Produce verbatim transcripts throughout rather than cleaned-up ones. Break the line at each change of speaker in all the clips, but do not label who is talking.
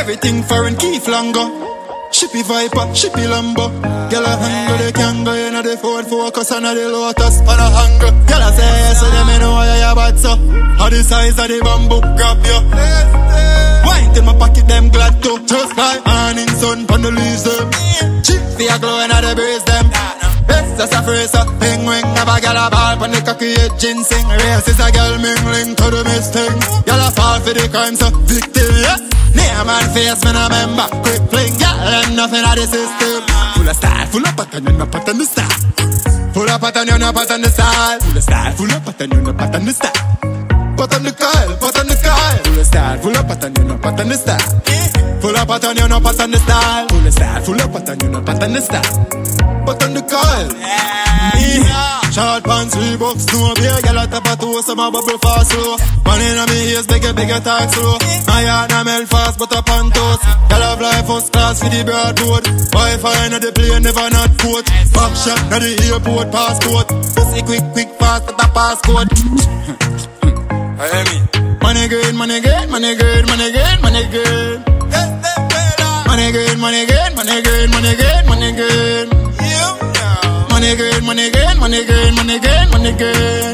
Everything foreign, keep flango. Shippy Viper, shippy Lambo. Girl a hunger, they can go in the Ford Focus and the Lotus on a hunger. Girl a say yes, so them know why you bad so. How the size of the bamboo grab you. Wine till my pocket them glad to. Just like morning sun pon the leaves them. Chip for your glow and the breeze them. Best as a phrase, ping wing, never get a ball pon the cocky head ginseng. Race is a girl mingling to the mistake. Girl a fall for the crime so victim, yeah. Name and face, me no member. Quick fling, girl, and nothing of the system. Full of style, full of pattern, you no pattern the style. Full of pattern, you no pattern the style. Full of style, full of pattern, you no pattern the style. Pattern the coil, pattern the coil. Full of style, full of pattern, you no pattern the style. Full of pattern, you no pattern the style. Full of style, full of pattern, you no pattern the style. Pattern the coil. Short pants, Reeboks, no beer, girl a tap a toe, some a bubble fast slow. Man inna me ears, bigger, bigger talk slow. My heart na melt fast, but up on toast. Girl a fly first class for the broad road. Wi-Fi na the plane, never not quote. Back shot na the airport passport. Pussy quick, quick, fast, at the passcode. I hear me. Money good, money good, money good, money good, money good. Money good, money good, money good, money good, money good. Money good, money good, money good, money good, money good.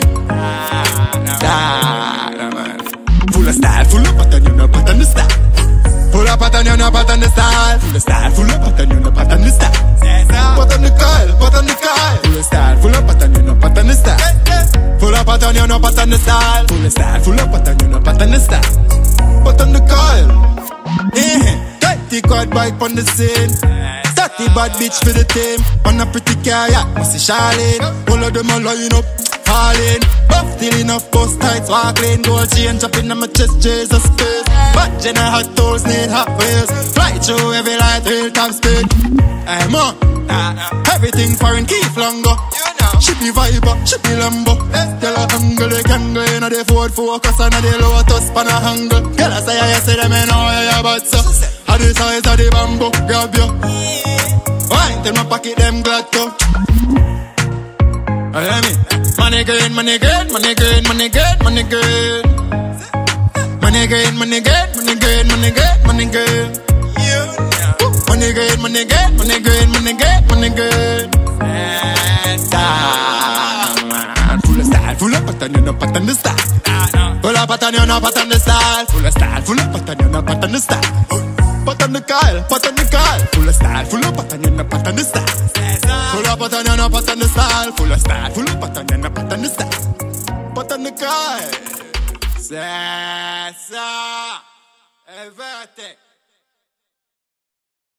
Style, man. Full of style, full of pattern, you know pattern the style. Full of pattern, you know pattern the style. Full of style, full of pattern, you know pattern the style. Pattern the coil, pattern the coil. Full of style, full of pattern, you know pattern the style. Full of pattern, you know pattern the style. Full of style, full of pattern, you know pattern the style. Pattern the coil. Eh, tighty quad bike on the scene. Statty bad bitch for the team. On a pretty car, yeah, must see Charlene. All of them are line up, falling. Buff till enough, post tights, walk lane. Gold chain, chopping on my chest, Jesus space. But Jenna hot toes need hot wheels. Fly through every light, real top speed. I'm on, everything foreign, keep flango. Shippy Viper, shippy Lambo. Tell a hunger, they can go in the Ford Focus and the Lotus pan a hunger. Girl I say, I say them in all your bad so. How the size of the bamboo grab you. Wine till my pocket them glad to. I hear me. Money good, money good, money good, money good, money good. Money good, money good, money good, money good, money good. Money good, money good, money good, money good, money good. Style, man. Full of style, full of pattern, you know pattern the style. Full of pattern, you know pattern the style. Full of style, full of pattern, you know pattern the style. Pattern the coil, pattern the coil. Full of style, full of pattern, you know pattern the style. Full of pattern, you know pattern the style. Full of style, full of pattern, you know pattern the style. Pattern the coil. C'est ça. Everything.